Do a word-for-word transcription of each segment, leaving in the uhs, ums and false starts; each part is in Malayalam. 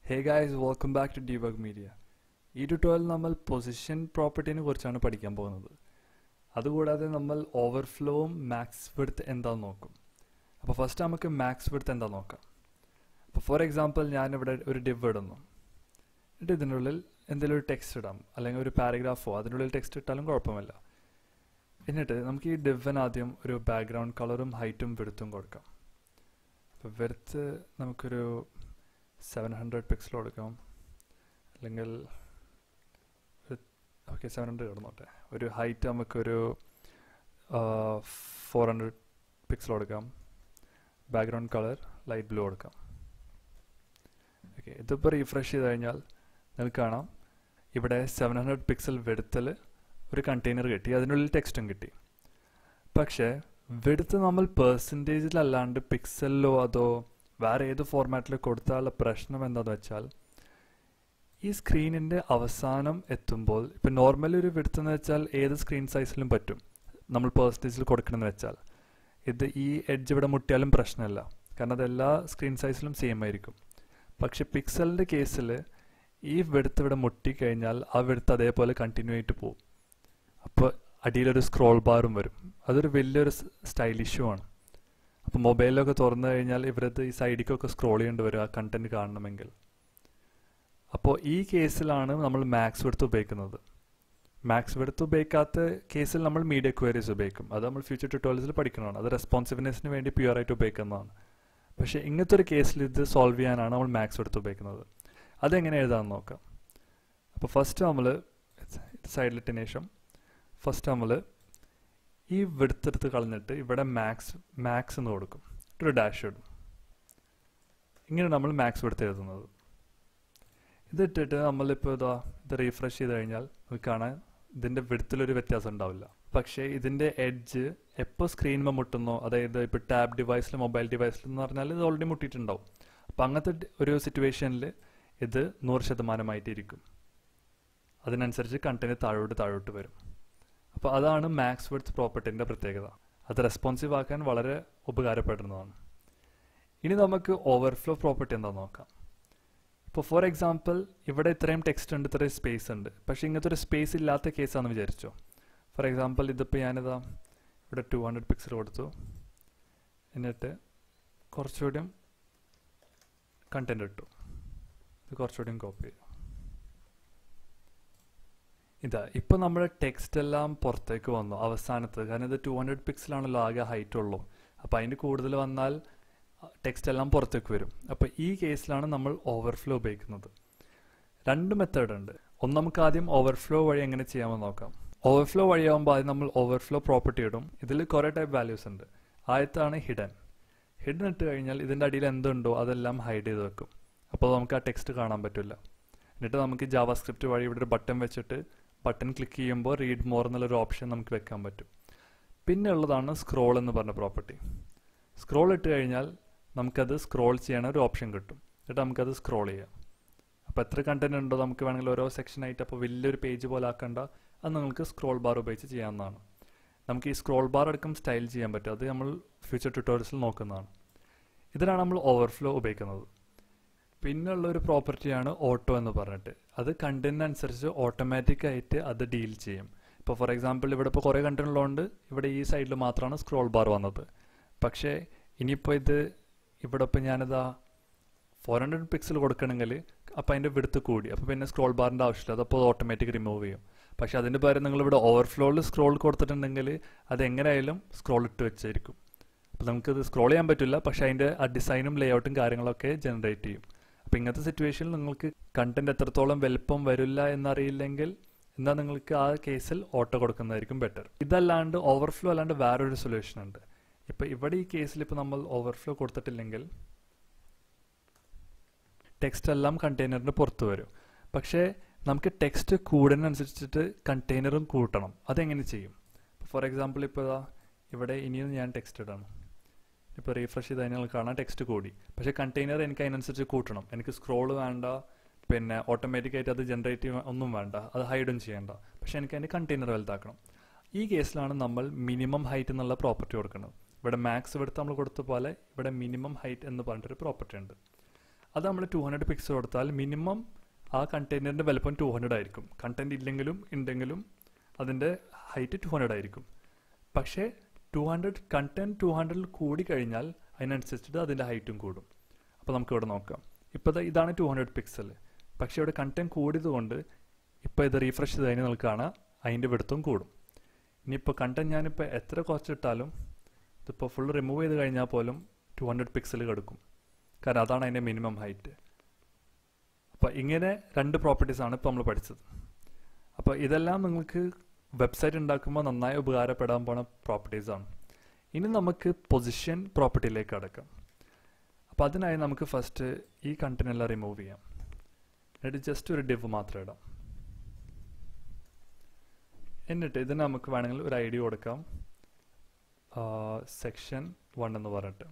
Hey guys, welcome back to Debug Media. ഈ ട്യൂട്ടോറിയൽ നമ്മൾ പൊസിഷൻ പ്രോപ്പർട്ടിനെ കുറിച്ചാണ് പഠിക്കാൻ പോകുന്നത്. അതുകൂടാതെ നമ്മൾ ഓവർഫ്ലോവും മാക്സ് വിഡ്ത്ത് എന്താണെന്ന് നോക്കും. അപ്പോൾ ഫസ്റ്റ് നമുക്ക് മാക്സ് വിഡ്ത്ത് എന്താണെന്ന് നോക്കാം. അപ്പോൾ ഫോർ എക്സാമ്പിൾ ഞാനിവിടെ ഒരു ഡിവ് ഇടുന്നു. എന്നിട്ട് ഇതിനുള്ളിൽ എന്തെങ്കിലും ഒരു ടെക്സ്റ്റ് ഇടാം, അല്ലെങ്കിൽ ഒരു പാരഗ്രാഫോ അതിനുള്ളിൽ ടെക്സ്റ്റ് ഇട്ടാലും കുഴപ്പമില്ല. എന്നിട്ട് നമുക്ക് ഈ ഡിവിന് ആദ്യം ഒരു ബാക്ക്ഗ്രൗണ്ട് കളറും ഹൈറ്റും വിഡ്ത്തും കൊടുക്കാം. അപ്പോൾ വിഡ്ത്ത് നമുക്കൊരു സെവൻ ഹൺഡ്രഡ് പിക്സൽ കൊടുക്കാം, അല്ലെങ്കിൽ ഓക്കെ സെവൻ ഹൺഡ്രഡ് കിടന്നോട്ടെ. ഒരു ഹൈറ്റ് നമുക്കൊരു ഫോർ ഹൺഡ്രഡ് പിക്സൽ കൊടുക്കാം. ബാക്ക്ഗ്രൗണ്ട് കളർ ലൈറ്റ് ബ്ലൂ കൊടുക്കാം. ഓക്കെ, ഇതിപ്പോൾ റീഫ്രഷ് ചെയ്ത് കഴിഞ്ഞാൽ നിങ്ങൾക്ക് കാണാം ഇവിടെ സെവൻ ഹൺഡ്രഡ് പിക്സൽ വിഡ്ത്തിൽ ഒരു കണ്ടെയ്നർ കിട്ടി, അതിനുള്ളിൽ ടെക്സ്റ്റും കിട്ടി. പക്ഷേ വിഡ്ത്ത് നമ്മൾ പെർസെൻറ്റേജിലല്ലാണ്ട് പിക്സലിലോ അതോ വേറെ ഏത് ഫോർമാറ്റിൽ കൊടുത്താലുള്ള പ്രശ്നം എന്താണെന്ന് വെച്ചാൽ, ഈ സ്ക്രീനിൻ്റെ അവസാനം എത്തുമ്പോൾ ഇപ്പം നോർമലി ഒരു വിഡ്ത്ത് എന്ന് വെച്ചാൽ ഏത് സ്ക്രീൻ സൈസിലും പറ്റും നമ്മൾ പെർസെൻറ്റേജിൽ കൊടുക്കണമെന്ന് വെച്ചാൽ. ഇത് ഈ എഡ്ജ് ഇവിടെ മുട്ടിയാലും പ്രശ്നമില്ല, കാരണം അതെല്ലാ സ്ക്രീൻ സൈസിലും സെയിം ആയിരിക്കും. പക്ഷെ പിക്സലിൻ്റെ കേസിൽ ഈ വിഡ്ത്ത് ഇവിടെ മുട്ടിക്കഴിഞ്ഞാൽ ആ വിഡ്ത്ത് അതേപോലെ കണ്ടിന്യൂ ആയിട്ട് പോകും. അപ്പോൾ അടിയിലൊരു സ്ക്രോൾ ബാറും വരും. അതൊരു വലിയൊരു സ്റ്റൈൽ ഇഷ്യൂ ആണ്. അപ്പോൾ മൊബൈലിലൊക്കെ തുറന്നു കഴിഞ്ഞാൽ ഇവരത് ഈ സൈഡിലേക്കൊക്കെ സ്ക്രോൾ ചെയ്യേണ്ടി വരും ആ കണ്ടന്റ് കാണണമെങ്കിൽ. അപ്പോൾ ഈ കേസിലാണ് നമ്മൾ മാക്സ് വിഡ്ത്ത് ഉപയോഗിക്കുന്നത്. മാക്സ് വിഡ്ത്ത് ഉപയോഗിക്കാത്ത കേസിൽ നമ്മൾ മീഡിയ ക്വയറീസ് ഉപയോഗിക്കും. അത് നമ്മൾ ഫ്യൂച്ചർ ട്യൂട്ടോറിയൽസിൽ പഠിക്കുന്നതാണ്. അത് റെസ്പോൺസിവ്നെസ്സിന് വേണ്ടി പ്യുവർ ആയിട്ട് ഉപയോഗിക്കുന്നതാണ്. പക്ഷേ ഇങ്ങനത്തെ ഒരു കേസിൽ ഇത് സോൾവ് ചെയ്യാനാണ് നമ്മൾ മാക്സ് വിഡ്ത്ത് ഉപയോഗിക്കുന്നത്. അതെങ്ങനെ എഴുതാമെന്ന് നോക്കാം. അപ്പോൾ ഫസ്റ്റ് നമ്മൾ സൈഡിലിട്ടതിന് ശേഷം ഫസ്റ്റ് നമ്മൾ ഈ വിഡ്ത്ത് എടുത്ത് കളഞ്ഞിട്ട് ഇവിടെ മാക്സ് മാക്സ് എന്ന് കൊടുക്കും, ഒരു ഡാഷ് ഇടും. ഇങ്ങനെ നമ്മൾ മാക്സ് വിഡ്ത്ത് എഴുതുന്നത്. ഇതിട്ടിട്ട് നമ്മളിപ്പോൾ ഇതാ ഇത് റീഫ്രഷ് ചെയ്ത് കഴിഞ്ഞാൽ നമുക്ക് കാണാൻ ഇതിൻ്റെ വിഡ്ത്തിലൊരു വ്യത്യാസം ഉണ്ടാവില്ല. പക്ഷേ ഇതിൻ്റെ എഡ്ജ് എപ്പോൾ സ്ക്രീനിൽ മുട്ടുന്നോ, അതായത് ഇപ്പോൾ ടാബ് ഡിവൈസിൽ മൊബൈൽ ഡിവൈസിൽ എന്ന് പറഞ്ഞാൽ ഇത് ഓൾറെഡി മുട്ടിയിട്ടുണ്ടാവും. അപ്പോൾ അങ്ങനത്തെ ഒരു സിറ്റുവേഷനിൽ ഇത് നൂറ് ശതമാനമായിട്ടിരിക്കും. അതിനനുസരിച്ച് കണ്ടന്റ് താഴോട്ട് താഴോട്ട് വരും. അപ്പോൾ അതാണ് മാക്സ് വിഡ്ത്ത് പ്രോപ്പർട്ടിൻ്റെ പ്രത്യേകത. അത് റെസ്പോൺസീവ് ആക്കാൻ വളരെ ഉപകാരപ്പെടുന്നതാണ്. ഇനി നമുക്ക് ഓവർഫ്ലോ പ്രോപ്പർട്ടി എന്താണെന്ന് നോക്കാം. ഇപ്പോൾ ഫോർ എക്സാമ്പിൾ ഇവിടെ ഇത്രയും ടെക്സ്റ്റ് ഉണ്ട്, ഇത്രയും സ്പേസ് ഉണ്ട്. പക്ഷേ ഇങ്ങനത്തെ ഒരു സ്പേസ് ഇല്ലാത്ത കേസാണെന്ന് വിചാരിച്ചോ. ഫോർ എക്സാമ്പിൾ ഇതിപ്പോൾ ഞാനിതാ ഇവിടെ ടു ഹൺഡ്രഡ് പിക്സൽ കൊടുത്തു, എന്നിട്ട് കുറച്ചുകൂടിയും കണ്ടന്റ് ഇട്ടു. ഇത് കുറച്ചുകൂടിയും കോപ്പി ചെയ്തു. ഇതാ ഇപ്പോൾ നമ്മുടെ ടെക്സ്റ്റ് എല്ലാം പുറത്തേക്ക് വന്നു അവസാനത്ത്. കാരണം ഇത് ടു ഹൺഡ്രഡ് പിക്സലാണല്ലോ ആകെ ഹൈറ്റ് ഉള്ളൂ. അപ്പോൾ അതിന് കൂടുതൽ വന്നാൽ ടെക്സ്റ്റ് എല്ലാം പുറത്തേക്ക് വരും. അപ്പോൾ ഈ കേസിലാണ് നമ്മൾ ഓവർഫ്ലോ ഉപയോഗിക്കുന്നത്. രണ്ട് മെത്തേഡ് ഉണ്ട്. ഒന്ന് നമുക്ക് ആദ്യം ഓവർഫ്ലോ വഴി എങ്ങനെ ചെയ്യാമെന്ന് നോക്കാം. ഓവർഫ്ലോ വഴിയാകുമ്പോൾ ആദ്യം നമ്മൾ ഓവർഫ്ലോ പ്രോപ്പർട്ടി ഇടും. ഇതിൽ കുറേ ടൈപ്പ് വാല്യൂസ് ഉണ്ട്. ആദ്യത്താണ് ഹിഡൻ. ഹിഡൻ ഇട്ട് കഴിഞ്ഞാൽ ഇതിൻ്റെ അടിയിൽ എന്തുണ്ടോ അതെല്ലാം ഹൈഡ് ചെയ്ത് വെക്കും. അപ്പോൾ നമുക്ക് ആ ടെക്സ്റ്റ് കാണാൻ പറ്റില്ല. എന്നിട്ട് നമുക്ക് ജാവാസ്ക്രിപ്റ്റ് വഴി ഇവിടെ ഒരു ബട്ടൺ വെച്ചിട്ട് ബട്ടൺ ക്ലിക്ക് ചെയ്യുമ്പോൾ റീഡ് മോർ എന്നുള്ളൊരു ഓപ്ഷൻ നമുക്ക് വെക്കാൻ പറ്റും. പിന്നെ ഉള്ളതാണ് സ്ക്രോൾ എന്ന് പറഞ്ഞ പ്രോപ്പർട്ടി. സ്ക്രോൾ ഇട്ട് കഴിഞ്ഞാൽ നമുക്കത് സ്ക്രോൾ ചെയ്യാൻ ഒരു ഓപ്ഷൻ കിട്ടും. എന്നിട്ട് നമുക്കത് സ്ക്രോൾ ചെയ്യാം. അപ്പോൾ എത്ര കണ്ടന്റ് ഉണ്ടോ നമുക്ക് വേണമെങ്കിൽ ഓരോ സെക്ഷനായിട്ട്, അപ്പോൾ വലിയൊരു പേജ് പോലെ ആക്കണ്ട, അത് നിങ്ങൾക്ക് സ്ക്രോൾ ബാർ ഉപയോഗിച്ച് ചെയ്യാവുന്നതാണ്. നമുക്ക് ഈ സ്ക്രോൾ ബാർ അടക്കം സ്റ്റൈൽ ചെയ്യാൻ പറ്റും. അത് നമ്മൾ ഫ്യൂച്ചർ ട്യൂട്ടോറിയൽസിൽ നോക്കുന്നതാണ്. ഇതിനാണ് നമ്മൾ ഓവർഫ്ലോ ഉപയോഗിക്കുന്നത്. പിന്നെയുള്ള ഒരു പ്രോപ്പർട്ടിയാണ് ഓട്ടോ എന്ന് പറഞ്ഞിട്ട്. അത് കണ്ടന്റിനനുസരിച്ച് ഓട്ടോമാറ്റിക്കായിട്ട് അത് ഡീൽ ചെയ്യും. ഇപ്പോൾ ഫോർ എക്സാമ്പിൾ ഇവിടെ ഇപ്പോൾ കുറേ കണ്ടന്റ് ഉള്ളതുകൊണ്ട് ഇവിടെ ഈ സൈഡിൽ മാത്രമാണ് സ്ക്രോൾ ബാർ വന്നത്. പക്ഷേ ഇനിയിപ്പോൾ ഇത് ഇവിടെ ഇപ്പോൾ ഞാനിതാ ഫോർ ഹൺഡ്രഡ് പിക്സൽ കൊടുക്കണമെങ്കിൽ അപ്പോൾ അതിൻ്റെ വിഡ്ത്ത് കൂടി, അപ്പോൾ പിന്നെ സ്ക്രോൾ ബാറിൻ്റെ ആവശ്യമില്ല, അതപ്പോൾ അത് ഓട്ടോമാറ്റിക് റിമൂവ് ചെയ്യും. പക്ഷേ അതിൻ്റെ പകരം നിങ്ങളിവിടെ ഓവർഫ്ലോയിൽ സ്ക്രോൾ കൊടുത്തിട്ടുണ്ടെങ്കിൽ അതെങ്ങനെയായാലും സ്ക്രോൾ ഇട്ട് വെച്ചായിരിക്കും. അപ്പോൾ നമുക്കത് സ്ക്രോൾ ചെയ്യാൻ പറ്റില്ല, പക്ഷേ അതിൻ്റെ ആ ഡിസൈനും ലേഔട്ടും കാര്യങ്ങളൊക്കെ ജനറേറ്റ് ചെയ്യും. അപ്പോൾ ഇങ്ങനത്തെ സിറ്റുവേഷനിൽ നിങ്ങൾക്ക് കണ്ടന്റ് എത്രത്തോളം വലുപ്പം വരില്ല എന്നറിയില്ലെങ്കിൽ എന്നാൽ നിങ്ങൾക്ക് ആ കേസിൽ ഓട്ടോ കൊടുക്കുന്നതായിരിക്കും ബെറ്റർ. ഇതല്ലാണ്ട് ഓവർഫ്ലോ അല്ലാണ്ട് വേറൊരു സൊല്യൂഷൻ ഉണ്ട്. ഇപ്പോൾ ഇവിടെ ഈ കേസിൽ ഇപ്പോൾ നമ്മൾ ഓവർഫ്ലോ കൊടുത്തിട്ടില്ലെങ്കിൽ ടെക്സ്റ്റ് എല്ലാം കണ്ടെയ്നറിന് പുറത്ത് വരും. പക്ഷേ നമുക്ക് ടെക്സ്റ്റ് കൂടുന്നതനുസരിച്ചിട്ട് കണ്ടെയ്നറും കൂട്ടണം. അതെങ്ങനെ ചെയ്യും? ഫോർ എക്സാമ്പിൾ ഇപ്പോൾ ഇവിടെ ഇനിയും ഞാൻ ടെക്സ്റ്റ് ഇടണം. ഇപ്പോൾ റീഫ്രഷ് ചെയ്ത് കഴിഞ്ഞാൽ കാണാൻ ടെക്സ്റ്റ് കൂടി. പക്ഷേ കണ്ടെയ്നർ എനിക്ക് അതിനനുസരിച്ച് കൂട്ടണം. എനിക്ക് സ്ക്രോൾ വേണ്ട, പിന്നെ ഓട്ടോമാറ്റിക്കായിട്ട് അത് ജനറേറ്റ് ചെയ്യാൻ ഒന്നും വേണ്ട, അത് ഹൈഡും ചെയ്യേണ്ട. പക്ഷേ എനിക്ക് അതിൻ്റെ കണ്ടെയ്നർ വലുതാക്കണം. ഈ കേസിലാണ് നമ്മൾ മിനിമം ഹൈറ്റ് എന്നുള്ള പ്രോപ്പർട്ടി കൊടുക്കുന്നത്. ഇവിടെ മാക്സ് വിഡ്ത്ത് നമ്മൾ കൊടുത്ത പോലെ ഇവിടെ മിനിമം ഹൈറ്റ് എന്ന് പറഞ്ഞിട്ടൊരു പ്രോപ്പർട്ടി ഉണ്ട്. അത് നമ്മൾ ടു ഹൺഡ്രഡ് പിക്സൽ കൊടുത്താൽ മിനിമം ആ കണ്ടെയ്നറിൻ്റെ വലുപ്പം ടു ഹൺഡ്രഡ് ആയിരിക്കും. കണ്ടൻറ് ഇല്ലെങ്കിലും ഉണ്ടെങ്കിലും അതിൻ്റെ ഹൈറ്റ് ടു ഹൺഡ്രഡ് ആയിരിക്കും. പക്ഷേ ടു ഹൺഡ്രഡ് കണ്ടൻറ് ടു ഹൺഡ്രഡിൽ കൂടി കഴിഞ്ഞാൽ അതിനനുസരിച്ചിട്ട് അതിൻ്റെ ഹൈറ്റും കൂടും. അപ്പോൾ നമുക്ക് ഇവിടെ നോക്കാം. ഇപ്പോൾ ഇതാണ് ടു ഹൺഡ്രഡ് പിക്സൽ. പക്ഷേ ഇവിടെ കണ്ടൻറ് കൂടിയതുകൊണ്ട് ഇപ്പോൾ ഇത് റീഫ്രഷ് ചെയ്ത് കഴിഞ്ഞാൽ നമുക്ക് കാണാം അതിൻ്റെ വെടുത്തും കൂടും. ഇനിയിപ്പോൾ കണ്ടൻറ് ഞാനിപ്പോൾ എത്ര കുറച്ചിട്ടാലും ഇതിപ്പോൾ ഫുൾ റിമൂവ് ചെയ്ത് കഴിഞ്ഞാൽ പോലും ടു ഹൺഡ്രഡ് പിക്സൽ കിടക്കും. കാരണം അതാണ് അതിൻ്റെ മിനിമം ഹൈറ്റ്. അപ്പോൾ ഇങ്ങനെ രണ്ട് പ്രോപ്പർട്ടീസാണ് ഇപ്പോൾ നമ്മൾ പഠിച്ചത്. അപ്പോൾ ഇതെല്ലാം നിങ്ങൾക്ക് വെബ്സൈറ്റ് ഉണ്ടാക്കുമ്പോൾ നന്നായി ഉപകാരപ്പെടാൻ പോണ പ്രോപ്പർട്ടീസാണ്. ഇനി നമുക്ക് പൊസിഷൻ പ്രോപ്പർട്ടിയിലേക്ക് കടക്കാം. അപ്പോൾ അതിനായി നമുക്ക് ഫസ്റ്റ് ഈ കണ്ടന്റ് എല്ലാം റിമൂവ് ചെയ്യാം. എന്നിട്ട് ജസ്റ്റ് ഒരു ഡിവ് മാത്രം ഇടാം. എന്നിട്ട് ഇതിന് നമുക്ക് വേണമെങ്കിൽ ഒരു ഐ ഡി കൊടുക്കാം, സെക്ഷൻ വൺ എന്ന് പറഞ്ഞിട്ട്.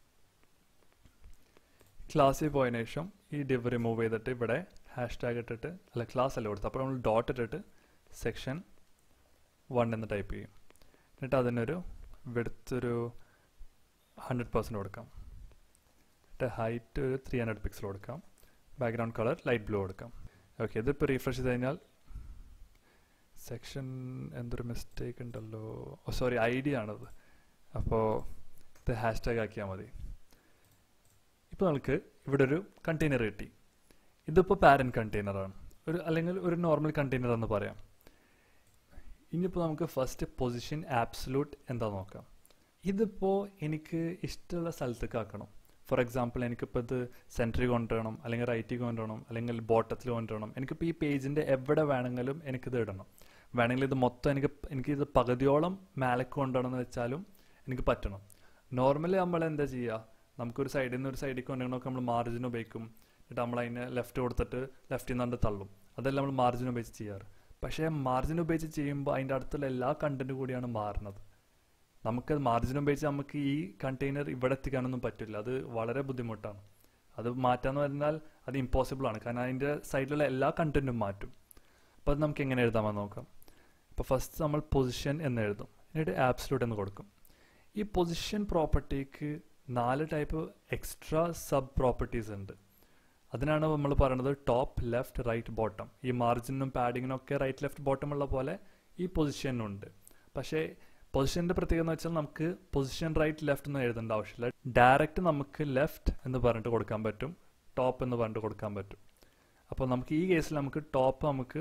ക്ലാസ്സിൽ പോയതിനു ശേഷം ഈ ഡിവ് റിമൂവ് ചെയ്തിട്ട് ഇവിടെ ഹാഷ് ടാഗ് ഇട്ടിട്ട്, അല്ല ക്ലാസ് അല്ല കൊടുത്ത്, അപ്പോൾ നമ്മൾ ഡോട്ട് ഇട്ടിട്ട് സെക്ഷൻ വൺ എന്ന് ടൈപ്പ് ചെയ്യും. എന്നിട്ട് അതിനൊരു വിഡ്ത്ത് ഒരു ഹൺഡ്രഡ് പെർസെൻറ്റ് കൊടുക്കാം. എന്നിട്ട് ഹൈറ്റ് ഒരു ത്രീ ഹൺഡ്രഡ് പിക്സൽ കൊടുക്കാം. ബാക്ക്ഗ്രൗണ്ട് കളർ ലൈറ്റ് ബ്ലൂ കൊടുക്കാം. ഓക്കെ, ഇതിപ്പോൾ റീഫ്രഷ് ചെയ്ത് കഴിഞ്ഞാൽ സെക്ഷൻ എന്തൊരു മിസ്റ്റേക്ക് ഉണ്ടല്ലോ, ഓ സോറി ഐ ഡി ആണത്. അപ്പോൾ ഇത് ഹാഷ് ടാഗ് ആക്കിയാൽ മതി. ഇപ്പോൾ നമുക്ക് ഇവിടെ ഒരു കണ്ടെയ്നർ കിട്ടി. ഇതിപ്പോൾ പാരൻറ്റ് കണ്ടെയ്നറാണ്, ഒരു അല്ലെങ്കിൽ ഒരു നോർമൽ കണ്ടെയ്നർ എന്ന് പറയാം. ഇനിയിപ്പോൾ നമുക്ക് ഫസ്റ്റ് പൊസിഷൻ ആബ്സലൂട്ട് എന്താ നോക്കാം. ഇതിപ്പോൾ എനിക്ക് ഇഷ്ടമുള്ള സ്ഥലത്തേക്ക് ആക്കണം. ഫോർ എക്സാമ്പിൾ എനിക്കിപ്പോൾ ഇത് സെൻറ്ററിൽ കൊണ്ടുവരണം, അല്ലെങ്കിൽ റൈറ്റിൽ കൊണ്ടുവരണം, അല്ലെങ്കിൽ ബോട്ടത്തിൽ കൊണ്ടുവരണം. എനിക്കിപ്പോൾ ഈ പേജിൻ്റെ എവിടെ വേണമെങ്കിലും എനിക്കിത് ഇടണം. വേണമെങ്കിൽ ഇത് മൊത്തം എനിക്ക് എനിക്കിത് പകുതിയോളം മേലേക്ക് കൊണ്ടുവരണമെന്ന് വെച്ചാലും എനിക്ക് പറ്റണം. നോർമലി നമ്മൾ എന്താ ചെയ്യുക, നമുക്കൊരു സൈഡിൽ നിന്ന് ഒരു സൈഡിൽ കൊണ്ടുവരണമൊക്കെ നമ്മൾ മാർജിൻ ഉപയോഗിക്കും. എന്നിട്ട് നമ്മൾ അതിനെ ലെഫ്റ്റ് കൊടുത്തിട്ട് ലെഫ്റ്റിൽ നിന്നാണ്ട് തള്ളും. അതെല്ലാം നമ്മൾ മാർജിൻ ഉപയോഗിച്ച് ചെയ്യാറ്. പക്ഷേ മാർജിൻ ഉപയോഗിച്ച് ചെയ്യുമ്പോൾ അതിൻ്റെ അടുത്തുള്ള എല്ലാ കണ്ടൻറ്റും കൂടിയാണ് മാറുന്നത്. നമുക്ക് മാർജിൻ ഉപയോഗിച്ച് നമുക്ക് ഈ കണ്ടെയ്നർ ഇവിടെ എത്തിക്കാനൊന്നും പറ്റില്ല. അത് വളരെ ബുദ്ധിമുട്ടാണ്. അത് മാറ്റാന്ന് പറഞ്ഞാൽ അത് ഇമ്പോസിബിൾ ആണ്. കാരണം അതിൻ്റെ സൈഡിലുള്ള എല്ലാ കണ്ടൻറ്റും മാറ്റും. അപ്പോൾ അത് നമുക്ക് എങ്ങനെ എഴുതാമെന്ന് നോക്കാം. അപ്പോൾ ഫസ്റ്റ് നമ്മൾ പൊസിഷൻ എന്ന് എഴുതും, എന്നിട്ട് ആബ്സലൂട്ട് എന്ന് കൊടുക്കും. ഈ പൊസിഷൻ പ്രോപ്പർട്ടിക്ക് നാല് ടൈപ്പ് എക്സ്ട്രാ സബ് പ്രോപ്പർട്ടീസ് ഉണ്ട്. അതിനാണ് നമ്മൾ പറയുന്നത് ടോപ്പ്, ലെഫ്റ്റ്, റൈറ്റ്, ബോട്ടം. ഈ മാർജിനും പാഡിങ്ങിനും ഒക്കെ റൈറ്റ്, ലെഫ്റ്റ്, ബോട്ടം ഉള്ള പോലെ ഈ പൊസിഷനുണ്ട്. പക്ഷേ പൊസിഷൻ്റെ പ്രത്യേകത എന്ന് വെച്ചാൽ നമുക്ക് പൊസിഷൻ റൈറ്റ്, ലെഫ്റ്റ് എന്ന് എഴുതേണ്ട ആവശ്യമില്ല. ഡയറക്റ്റ് നമുക്ക് ലെഫ്റ്റ് എന്ന് പറഞ്ഞിട്ട് കൊടുക്കാൻ പറ്റും, ടോപ്പ് എന്ന് പറഞ്ഞിട്ട് കൊടുക്കാൻ പറ്റും. അപ്പോൾ നമുക്ക് ഈ കേസിൽ നമുക്ക് ടോപ്പ് നമുക്ക്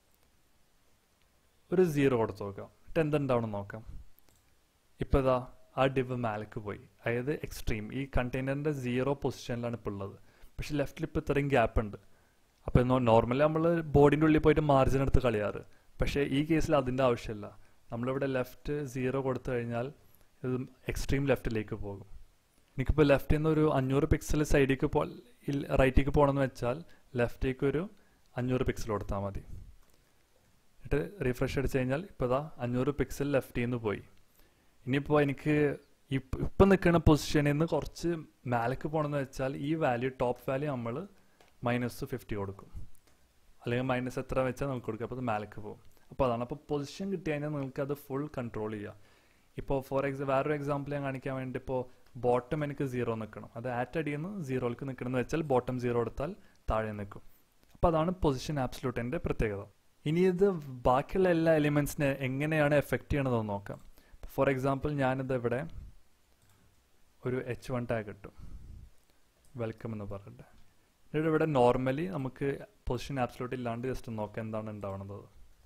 ഒരു സീറോ കൊടുത്ത് നോക്കാം. എന്നിട്ട് എന്തുണ്ടാവണം നോക്കാം. ഇപ്പോൾ ഇതാ ആ ഡിവ് മേലേക്ക് പോയി, അതായത് എക്സ്ട്രീം ഈ കണ്ടെയ്നറിൻ്റെ സീറോ പൊസിഷനിലാണ് ഇപ്പോൾ ഉള്ളത്. പക്ഷെ ലെഫ്റ്റിൽ ഇപ്പോൾ ഇത്രയും ഗ്യാപ്പ് ഉണ്ട്. അപ്പോൾ നോർമലി നമ്മൾ ബോർഡിൻ്റെ ഉള്ളിൽ പോയിട്ട് മാർജിൻ എടുത്ത് കളിയാറ്. പക്ഷേ ഈ കേസിൽ അതിൻ്റെ ആവശ്യമില്ല. നമ്മളിവിടെ ലെഫ്റ്റ് സീറോ കൊടുത്തു കഴിഞ്ഞാൽ ഇത് എക്സ്ട്രീം ലെഫ്റ്റിലേക്ക് പോകും. എനിക്കിപ്പോൾ ലെഫ്റ്റിൽ നിന്ന് ഒരു അഞ്ഞൂറ് പിക്സൽ സൈഡിലേക്ക് പോ റൈറ്റിലേക്ക് പോകണമെന്ന് വെച്ചാൽ ലെഫ്റ്റിലേക്ക് ഒരു അഞ്ഞൂറ് പിക്സൽ കൊടുത്താൽ മതി. എന്നിട്ട് റീഫ്രഷ് അടിച്ചു കഴിഞ്ഞാൽ ഇപ്പോൾ ഇതാ അഞ്ഞൂറ് പിക്സൽ ലെഫ്റ്റിൽ നിന്ന് പോയി. ഇനിയിപ്പോൾ എനിക്ക് ഇപ്പം ഇപ്പം നിൽക്കുന്ന പൊസിഷനിൽ നിന്ന് കുറച്ച് മേലേക്ക് പോകണമെന്ന് വെച്ചാൽ ഈ വാല്യൂ ടോപ്പ് വാല്യൂ നമ്മൾ മൈനസ് ഫിഫ്റ്റി കൊടുക്കും, അല്ലെങ്കിൽ മൈനസ് എത്ര വെച്ചാൽ നമുക്ക് കൊടുക്കും. അപ്പോൾ അത് മേലേക്ക് പോകും. അപ്പോൾ അതാണ്. അപ്പോൾ പൊസിഷൻ കിട്ടി കഴിഞ്ഞാൽ നിങ്ങൾക്ക് അത് ഫുൾ കൺട്രോൾ ചെയ്യാം. ഇപ്പോൾ ഫോർ എക്സാ വേറൊരു എക്സാമ്പിൾ ഞാൻ കാണിക്കാൻ വേണ്ടി, ഇപ്പോൾ ബോട്ടം എനിക്ക് സീറോ നിൽക്കണം, അത് ആറ്റ് അടിയിൽ നിന്ന് സീറോയിലേക്ക് നിൽക്കണമെന്ന് വെച്ചാൽ ബോട്ടം സീറോ എടുത്താൽ താഴെ നിൽക്കും. അപ്പോൾ അതാണ് പൊസിഷൻ ആബ്സലൂട്ടിൻ്റെ പ്രത്യേകത. ഇനി ഇത് ബാക്കിയുള്ള എല്ലാ എലിമെൻസിനെ എങ്ങനെയാണ് എഫക്റ്റ് ചെയ്യണതെന്ന് നോക്കാം. ഫോർ എക്സാമ്പിൾ ഞാനിത് ഇവിടെ ഒരു എച്ച് വൺ ടാഗ് ഇട്ടു, വെൽക്കം എന്ന് പറഞ്ഞിട്ട്. എന്നിട്ട് ഇവിടെ നോർമലി നമുക്ക് പൊസിഷൻ ആബ്സലൂട്ട് ഇല്ലാണ്ട് ജസ്റ്റ് നോക്കാം എന്താണ് ഉണ്ടാവുന്നത്.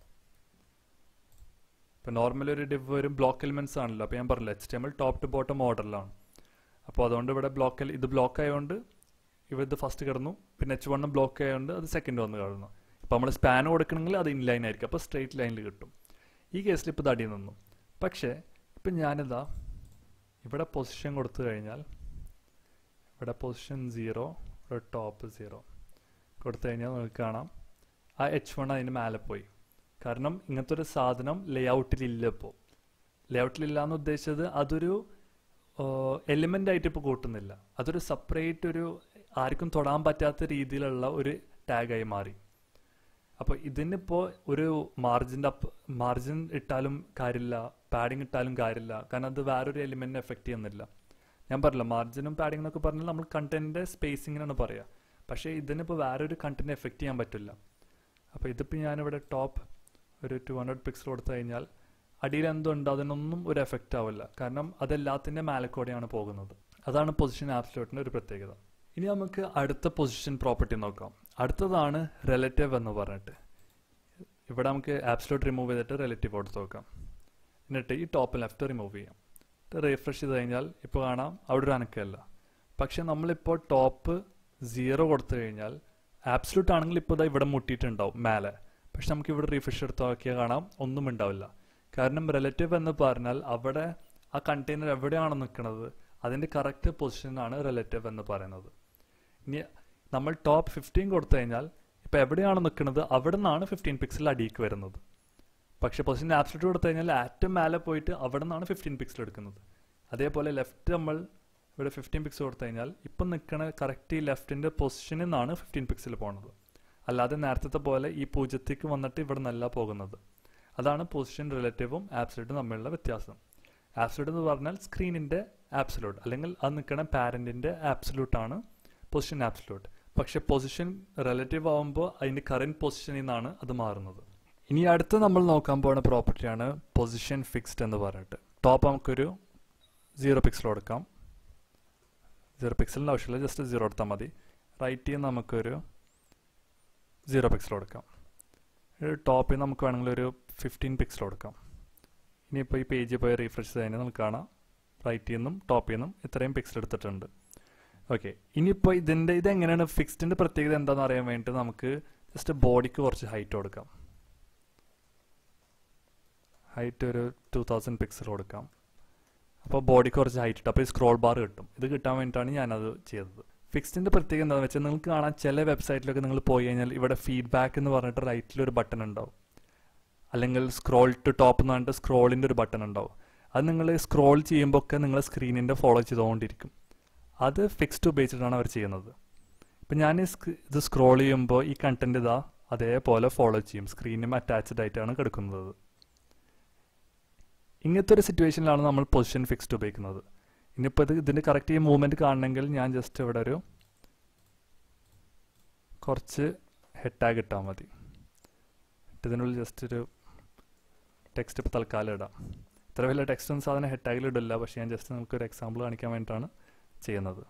ഇപ്പോൾ നോർമലി ഒരു ഡിവ് വരും ബ്ലോക്ക് എലിമെൻറ്റ്സ് ആണല്ലോ. അപ്പോൾ ഞാൻ പറഞ്ഞില്ല H T M L top to bottom ഓർഡറിലാണ്. അപ്പോൾ അതുകൊണ്ട് ഇവിടെ ബ്ലോക്ക് ഇത് ബ്ലോക്ക് ആയതുകൊണ്ട് ഇവിടെ ഇത് ഫസ്റ്റ് കിടന്നു, പിന്നെ എച്ച് വണ്ണും ബ്ലോക്ക് ആയതുകൊണ്ട് അത് സെക്കൻഡ് വന്ന് കിടന്നു. ഇപ്പോൾ നമ്മൾ സ്പാൻ കൊടുക്കണമെങ്കിൽ അത് ഇൻലൈൻ ആയിരിക്കും, അപ്പോൾ സ്ട്രെയിറ്റ് ലൈനിൽ കിട്ടും. ഈ കേസിൽ ഇപ്പോൾ ഇത് അടിയിൽ നിന്നു. പക്ഷേ ഇപ്പം ഞാനിതാ ഇവിടെ പൊസിഷൻ കൊടുത്തു കഴിഞ്ഞാൽ ഇവിടെ പൊസിഷൻ സീറോ, ഇവിടെ ടോപ്പ് സീറോ കൊടുത്തു കഴിഞ്ഞാൽ നമുക്ക് കാണാം ആ എച്ച് വൺ അതിന് മേലെ പോയി. കാരണം ഇങ്ങനത്തെ ഒരു സാധനം ലേഔട്ടിലില്ല. ഇപ്പോൾ ലേഔട്ടിലില്ല എന്ന് ഉദ്ദേശിച്ചത് അതൊരു എലിമെൻ്റ് ആയിട്ട് ഇപ്പോൾ കൂട്ടുന്നില്ല, അതൊരു സെപ്പറേറ്റ് ഒരു ആർക്കും തൊടാൻ പറ്റാത്ത രീതിയിലുള്ള ഒരു ടാഗായി മാറി. അപ്പോൾ ഇതിനിപ്പോൾ ഒരു മാർജിൻ്റെ അപ്പ് മാർജിൻ ഇട്ടാലും കാര്യമില്ല, പാഡിങ് ഇട്ടാലും കാര്യമില്ല, കാരണം അത് വേറൊരു എലിമെൻറ്റിനെ എഫക്റ്റ് ചെയ്യുന്നില്ല. ഞാൻ പറഞ്ഞില്ല മാർജിനും പാഡിംഗ് എന്നൊക്കെ പറഞ്ഞാൽ നമ്മൾ കണ്ടൻറ്റിൻ്റെ സ്പേസിങ്ങിനാണ് പറയുക. പക്ഷേ ഇതിനിപ്പോൾ വേറൊരു കണ്ടന്റ് എഫക്റ്റ് ചെയ്യാൻ പറ്റില്ല. അപ്പോൾ ഇതിപ്പോൾ ഞാനിവിടെ ടോപ്പ് ഒരു ടു ഹൺഡ്രഡ് പിക്സൽ കൊടുത്തു കഴിഞ്ഞാൽ അടിയിൽ എന്തുണ്ട് അതിനൊന്നും ഒരു എഫക്റ്റ് ആവില്ല, കാരണം അതെല്ലാത്തിൻ്റെ മേലക്കൂടെയാണ് പോകുന്നത്. അതാണ് പൊസിഷൻ ആബ്സല്യൂട്ടിൻ്റെ ഒരു പ്രത്യേകത. ഇനി നമുക്ക് അടുത്ത പൊസിഷൻ പ്രോപ്പർട്ടി നോക്കാം. അടുത്തതാണ് റിലേറ്റീവ് എന്ന് പറഞ്ഞിട്ട്. ഇവിടെ നമുക്ക് ആബ്സല്യൂട്ട് റിമൂവ് ചെയ്തിട്ട് റിലേറ്റീവ് കൊടുത്ത് നോക്കാം. എന്നിട്ട് ഈ ടോപ്പ് ലെഫ്റ്റ് റിമൂവ് ചെയ്യാം. റീഫ്രഷ് ചെയ്ത് കഴിഞ്ഞാൽ ഇപ്പോൾ കാണാം അവിടെ ഒരു അനക്കമല്ല. പക്ഷെ നമ്മളിപ്പോൾ ടോപ്പ് സീറോ കൊടുത്തു കഴിഞ്ഞാൽ ആബ്സല്യൂട്ട് ആണെങ്കിൽ ഇപ്പോൾ ഇതാ ഇവിടെ മുട്ടിയിട്ടുണ്ടാവും മേലെ. പക്ഷെ നമുക്ക് ഇവിടെ റീഫ്രഷ് എടുത്ത് നോക്കിയാൽ കാണാം ഒന്നും ഉണ്ടാവില്ല. കാരണം റിലേറ്റീവ് എന്ന് പറഞ്ഞാൽ അവിടെ ആ കണ്ടെയ്നർ എവിടെയാണ് നിൽക്കുന്നത് അതിൻ്റെ കറക്റ്റ് പൊസിഷനാണ് റിലേറ്റീവ് എന്ന് പറയുന്നത്. ഇനി നമ്മൾ ടോപ്പ് ഫിഫ്റ്റീൻ കൊടുത്തു കഴിഞ്ഞാൽ ഇപ്പോൾ എവിടെയാണ് നിൽക്കുന്നത് അവിടെ നിന്നാണ് ഫിഫ്റ്റീൻ പിക്സൽ അടിയിക്ക് വരുന്നത്. പക്ഷേ പൊസിഷൻ ആബ്സല്യൂട്ട് കൊടുത്തു കഴിഞ്ഞാൽ ഏറ്റവും മേലെ പോയിട്ട് അവിടെ നിന്നാണ് ഫിഫ്റ്റീൻ പിക്സൽ എടുക്കുന്നത്. അതേപോലെ ലെഫ്റ്റ് നമ്മൾ ഇവിടെ ഫിഫ്റ്റീൻ പിക്സൽ കൊടുത്തു കഴിഞ്ഞാൽ ഇപ്പം നിൽക്കുന്ന കറക്റ്റ് ഈ ലെഫ്റ്റിൻ്റെ പൊസിഷനിൽ നിന്നാണ് ഫിഫ്റ്റീൻ പിക്സൽ പോകുന്നത്. അല്ലാതെ നേരത്തെ പോലെ ഈ പൂജ്യത്തേക്ക് വന്നിട്ട് ഇവിടെ നിന്നല്ല പോകുന്നത്. അതാണ് പൊസിഷൻ റിലേറ്റീവും ആബ്സല്യൂട്ടും തമ്മിലുള്ള വ്യത്യാസം. ആബ്സല്യൂട്ട് എന്ന് പറഞ്ഞാൽ സ്ക്രീനിൻ്റെ ആബ്സല്യൂട്ട്, അല്ലെങ്കിൽ അത് നിൽക്കുന്ന പാരൻറ്റിൻ്റെ ആബ്സല്യൂട്ടാണ് പൊസിഷൻ ആബ്സല്യൂട്ട്. പക്ഷെ പൊസിഷൻ റിലേറ്റീവ് ആകുമ്പോൾ അതിൻ്റെ കറൻറ്റ് പൊസിഷനിൽ നിന്നാണ് അത് മാറുന്നത്. ഇനി അടുത്ത് നമ്മൾ നോക്കാൻ പോകുന്ന പ്രോപ്പർട്ടിയാണ് പൊസിഷൻ ഫിക്സ്ഡ് എന്ന് പറഞ്ഞിട്ട്. ടോപ്പ് നമുക്കൊരു സീറോ പിക്സൽ കൊടുക്കാം. സീറോ പിക്സലിൻ്റെ ആവശ്യമില്ല, ജസ്റ്റ് സീറോ എടുത്താൽ മതി. റൈറ്റിൽ നിന്ന് നമുക്കൊരു സീറോ പിക്സൽ കൊടുക്കാം. ടോപ്പിൽ നമുക്ക് വേണമെങ്കിൽ ഒരു ഫിഫ്റ്റീൻ പിക്സൽ കൊടുക്കാം. ഇനിയിപ്പോൾ ഈ പേജിൽ പോയി റീഫ്രഷ് ചെയ്ത് കഴിഞ്ഞാൽ നമുക്ക് കാണാം റൈറ്റിൽ നിന്നും ടോപ്പിൽ നിന്നും ഇത്രയും പിക്സൽ എടുത്തിട്ടുണ്ട്. ഓക്കെ, ഇനിയിപ്പോൾ ഇതിൻ്റെ ഇതെങ്ങനെയാണ് ഫിക്സ്ഡിൻ്റെ പ്രത്യേകത എന്താണെന്ന് അറിയാൻ വേണ്ടിയിട്ട് നമുക്ക് ജസ്റ്റ് ബോഡിക്ക് കുറച്ച് ഹൈറ്റ് കൊടുക്കാം. ഹൈറ്റ് ഒരു ടു തൗസൻഡ് പിക്സൽ കൊടുക്കാം. അപ്പോൾ ബോഡിക്ക് കുറച്ച് ഹൈറ്റ് ഇട്ട് അപ്പോൾ ഈ സ്ക്രോൾ ബാർ കിട്ടും. ഇത് കിട്ടാൻ വേണ്ടിയിട്ടാണ് ഞാനത് ചെയ്തത്. ഫിക്സ്ഡിൻ്റെ പ്രത്യേകത എന്താണെന്ന് വെച്ചാൽ നിങ്ങൾക്ക് കാണാൻ ചില വെബ്സൈറ്റിലൊക്കെ നിങ്ങൾ പോയി കഴിഞ്ഞാൽ ഇവിടെ ഫീഡ്ബാക്ക് എന്ന് പറഞ്ഞിട്ട് റൈറ്റിലൊരു ബട്ടൺ ഉണ്ടാവും, അല്ലെങ്കിൽ സ്ക്രോൾ ടു ടോപ്പ് എന്ന് പറഞ്ഞിട്ട് സ്ക്രോളിൻ്റെ ഒരു ബട്ടൺ ഉണ്ടാവും. അത് നിങ്ങൾ സ്ക്രോൾ ചെയ്യുമ്പോൾ ഒക്കെ നിങ്ങൾ സ്ക്രീനിൻ്റെ ഫോളോ ചെയ്തുകൊണ്ടിരിക്കും. അത് ഫിക്സ്ഡ് ഉപയോഗിച്ചിട്ടാണ് അവർ ചെയ്യുന്നത്. ഇപ്പം ഞാൻ ഇത് സ്ക്രോൾ ചെയ്യുമ്പോൾ ഈ കണ്ടന്റ് ഇതാ അതേപോലെ ഫോളോ ചെയ്യും, സ്ക്രീനും അറ്റാച്ച്ഡ് ആയിട്ടാണ് കിടക്കുന്നത്. ഇങ്ങനത്തെ ഒരു സിറ്റുവേഷനിലാണ് നമ്മൾ പൊസിഷൻ ഫിക്സ്ഡ് ഉപയോഗിക്കുന്നത്. ഇനിയിപ്പോൾ ഇത് ഇതിൻ്റെ കറക്റ്റ് ഈ മൂവ്മെൻറ്റ് കാണണമെങ്കിൽ ഞാൻ ജസ്റ്റ് ഇവിടെ ഒരു കുറച്ച് ഹെഡ് ടാഗ് ഇട്ടാൽ മതി. ഇതിനുള്ളിൽ ജസ്റ്റ് ഒരു ടെക്സ്റ്റ് ഇപ്പോൾ തൽക്കാലം ഇടാം. ഇത്ര വലിയ ടെക്സ്റ്റ് ഒന്നും സാധനം ഹെഡ് ടാഗിൽ ഇടില്ല, പക്ഷേ ഞാൻ ജസ്റ്റ് നമുക്കൊരു എക്സാമ്പിൾ കാണിക്കാൻ വേണ്ടിയിട്ടാണ് ചെയ്യുന്നത്.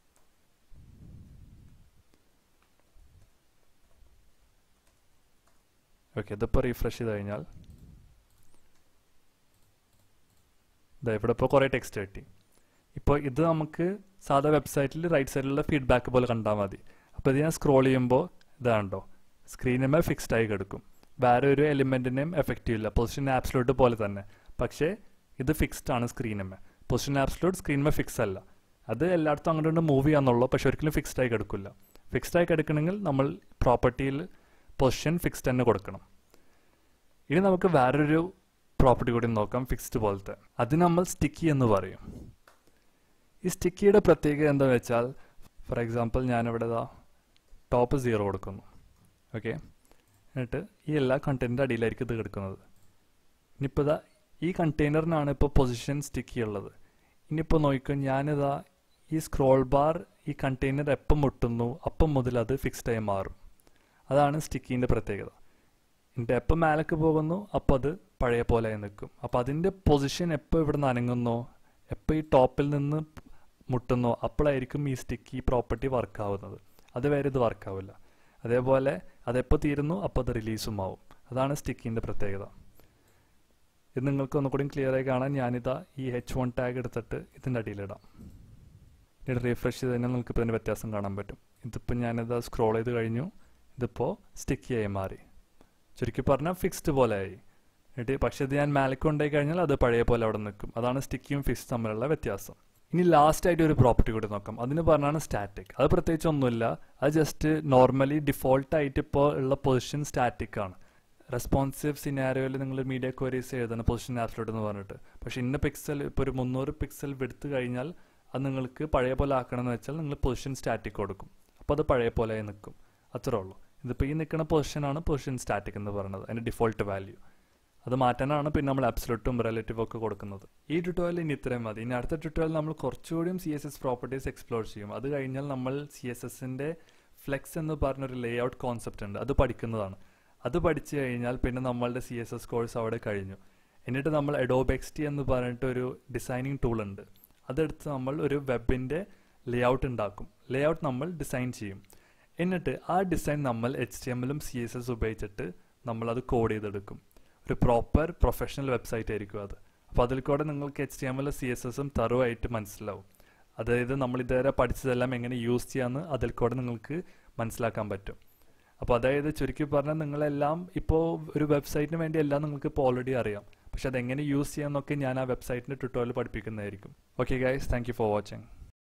ഓക്കെ, ഇതിപ്പോൾ റീഫ്രഷ് ചെയ്ത് കഴിഞ്ഞാൽ ഇതാ ഇവിടെ ഇപ്പോൾ കുറേ ടെക്സ്റ്റ് കിട്ടി. ഇപ്പോൾ ഇത് നമുക്ക് സാധാ വെബ്സൈറ്റിൽ റൈറ്റ് സൈഡിലുള്ള ഫീഡ്ബാക്ക് പോലെ കണ്ടാൽ മതി. അപ്പോൾ ഇത് ഞാൻ സ്ക്രോൾ ചെയ്യുമ്പോൾ ഇതാണ്ടോ സ്ക്രീനുമേ ഫിക്സ്ഡ് ആയി കിടക്കും. വേറെ ഒരു എലിമെൻറ്റിനെയും എഫക്റ്റ് ചെയ്യില്ല, പൊസിഷൻ ആബ്സല്യൂട്ട് പോലെ തന്നെ. പക്ഷേ ഇത് ഫിക്സ്ഡ് ആണ് സ്ക്രീനുമേ. പൊസിഷൻ ആബ്സല്യൂട്ട് സ്ക്രീനുമേ ഫിക്സ് അല്ല. അത് എല്ലായിടത്തും അങ്ങോട്ട് മൂവ് ചെയ്യാന്നുള്ളൂ, പക്ഷെ ഒരിക്കലും ഫിക്സ്ഡ് ആയി കിടക്കില്ല. ഫിക്സ്ഡ് ആയി കിടക്കണമെങ്കിൽ നമ്മൾ പ്രോപ്പർട്ടിയിൽ പൊസിഷൻ ഫിക്സ്ഡ് തന്നെ കൊടുക്കണം. ഇനി നമുക്ക് വേറൊരു പ്രോപ്പർട്ടി കൂടി നോക്കാം, ഫിക്സ്ഡ് പോലത്തെ. അത് നമ്മൾ സ്റ്റിക്കി എന്ന് പറയും. ഈ സ്റ്റിക്കിയുടെ പ്രത്യേകത എന്താണെന്ന് വെച്ചാൽ, ഫോർ എക്സാമ്പിൾ ഞാനിവിടെ ഇതാ ടോപ്പ് സീറോ കൊടുക്കുന്നു. ഓക്കെ, എന്നിട്ട് ഈ എല്ലാ കണ്ടെയ്നറിൻ്റെ അടിയിലായിരിക്കും ഇത് കിടക്കുന്നത്. ഇനിയിപ്പോൾ ഇതാ ഈ കണ്ടെയ്നറിനാണ് ഇപ്പോൾ പൊസിഷൻ സ്റ്റിക്കി ഉള്ളത്. ഇനിയിപ്പോൾ നോക്കിക്കോ, ഞാനിതാ ഈ സ്ക്രോൾ ബാർ ഈ കണ്ടെയ്നർ എപ്പം മുട്ടുന്നു അപ്പം മുതൽ അത് ഫിക്സ്ഡ് ആയി മാറും. അതാണ് സ്റ്റിക്കീൻ്റെ പ്രത്യേകത. എന്നിട്ട് എപ്പം മേലേക്ക് പോകുന്നു അപ്പോൾ അത് പഴയ പോലെ നിൽക്കും. അപ്പോൾ അതിൻ്റെ പൊസിഷൻ എപ്പോൾ ഇവിടെ നിന്ന് അനങ്ങുന്നോ, എപ്പോൾ ഈ ടോപ്പിൽ നിന്ന് മുട്ടുന്നോ അപ്പോഴായിരിക്കും ഈ സ്റ്റിക്കി പ്രോപ്പർട്ടി വർക്കാവുന്നത്. അത് വേറെ ഇത് വർക്കാവില്ല. അതേപോലെ അതെപ്പോൾ തീരുന്നു അപ്പോൾ അത് റിലീസും ആവും. അതാണ് സ്റ്റിക്കിൻ്റെ പ്രത്യേകത. ഇത് നിങ്ങൾക്ക് ഒന്നുകൂടി ക്ലിയർ ആയി കാണാൻ ഞാനിതാ ഈ എച്ച് വൺ ടാഗ് എടുത്തിട്ട് ഇതിൻ്റെ അടിയിലിടാം. ഇത് റീഫ്രഷ് ചെയ്ത് കഴിഞ്ഞാൽ നിങ്ങൾക്ക് ഇപ്പോൾ ഇതിൻ്റെ വ്യത്യാസം കാണാൻ പറ്റും. ഇതിപ്പോൾ ഞാനിതാ സ്ക്രോൾ ചെയ്ത് കഴിഞ്ഞു, ഇതിപ്പോൾ സ്റ്റിക്കിയായി മാറി. ചുരുക്കി പറഞ്ഞാൽ ഫിക്സ്ഡ് പോലെ ആയി. എന്നിട്ട് പക്ഷേ ഇത് ഞാൻ മേലേക്ക് കൊണ്ടുപോയി കഴിഞ്ഞാൽ അത് പഴയ പോലെ അവിടെ നിൽക്കും. അതാണ് സ്റ്റിക്കിയും ഫിക്സ്ഡ് തമ്മിലുള്ള വ്യത്യാസം. ഇനി ലാസ്റ്റായിട്ട് ഒരു പ്രോപ്പർട്ടി കൂടി നോക്കാം. അതിന് പറഞ്ഞാണ് സ്റ്റാറ്റിക്. അത് പ്രത്യേകിച്ച് ഒന്നുമില്ല, അത് ജസ്റ്റ് നോർമലി ഡിഫോൾട്ടായിട്ട് ഇപ്പോൾ ഉള്ള പൊസിഷൻ സ്റ്റാറ്റിക് ആണ്. റെസ്പോൺസീവ് സിനാരിയോയിൽ നിങ്ങൾ മീഡിയ ക്വയറീസ് എഴുതണം പൊസിഷൻ ആബ്സല്യൂട്ട് എന്ന് പറഞ്ഞിട്ട്. പക്ഷേ ഇന്ന പിക്സൽ ഇപ്പോൾ ഒരു മുന്നൂറ് പിക്സൽ എടുത്തു കഴിഞ്ഞാൽ അത് നിങ്ങൾക്ക് പഴയ പോലെ ആക്കണമെന്ന് വെച്ചാൽ നിങ്ങൾ പൊസിഷൻ സ്റ്റാറ്റിക് കൊടുക്കും. അപ്പോൾ അത് പഴയ പോലെ നിൽക്കും. അത്രേ ഉള്ളൂ. ഇതിപ്പോൾ ഈ നിൽക്കുന്ന പൊസിഷനാണ് പൊസിഷൻ സ്റ്റാറ്റിക് എന്ന് പറയുന്നത്, അതിൻ്റെ ഡിഫോൾട്ട് വാല്യൂ. അത് മാറ്റാനാണ് പിന്നെ നമ്മൾ അബ്സല്യൂട്ടും റിലേറ്റീവും ഒക്കെ കൊടുക്കുന്നത്. ഈ ട്യൂട്ടോറിയൽ ഇനി ഇത്രയും മതി. ഇനി അടുത്ത ട്യൂട്ടോറിയൽ നമ്മൾ കുറച്ചുകൂടിയും C S S properties explore ചെയ്യും. അത് കഴിഞ്ഞാൽ നമ്മൾ സി എസ് എസിൻ്റെ ഫ്ലെക്സ് എന്ന് പറഞ്ഞൊരു ലേ ഔട്ട് കോൺസെപ്റ്റ് ഉണ്ട്, അത് പഠിക്കുന്നതാണ്. അത് പഠിച്ചു കഴിഞ്ഞാൽ പിന്നെ നമ്മളുടെ സി എസ് എസ് കോഴ്സ് അവിടെ കഴിഞ്ഞു. എന്നിട്ട് നമ്മൾ അഡോബ് എക്സ് ടി എന്ന് പറഞ്ഞിട്ടൊരു ഡിസൈനിങ് ടൂൾ ഉണ്ട്, അതെടുത്ത് നമ്മൾ ഒരു വെബിൻ്റെ ലേ ഔട്ട് ഉണ്ടാക്കും. ലേ ഔട്ട് നമ്മൾ ഡിസൈൻ ചെയ്യും. എന്നിട്ട് ആ ഡിസൈൻ നമ്മൾ എച്ച് ടി എം എല്ലും സി എസ് എസ് ഉപയോഗിച്ചിട്ട് നമ്മളത് കോഡ് ചെയ്തെടുക്കും. ഒരു പ്രോപ്പർ പ്രൊഫഷണൽ വെബ്സൈറ്റ് ആയിരിക്കും അത്. അപ്പോൾ അതിൽ കൂടെ നിങ്ങൾക്ക് എച്ച് ടി എം എല്ലും സി എസ് എസും തറുവായിട്ട് മനസ്സിലാവും. അതായത് നമ്മൾ ഇതുവരെ പഠിച്ചതെല്ലാം എങ്ങനെ യൂസ് ചെയ്യാമെന്ന് അതിൽ കൂടെ നിങ്ങൾക്ക് മനസ്സിലാക്കാൻ പറ്റും. അപ്പോൾ അതായത് ചുരുക്കി പറഞ്ഞാൽ നിങ്ങളെല്ലാം ഇപ്പോൾ ഒരു വെബ്സൈറ്റിന് വേണ്ടി എല്ലാം നിങ്ങൾക്ക് ഇപ്പോൾ ഓൾറെഡി അറിയാം. പക്ഷെ അതെങ്ങനെ യൂസ് ചെയ്യാമെന്നൊക്കെ ഞാൻ ആ വെബ്സൈറ്റിൻ്റെ ട്യൂട്ടോറിയൽ പഠിപ്പിക്കുന്നതായിരിക്കും. Okay guys, thank you for watching.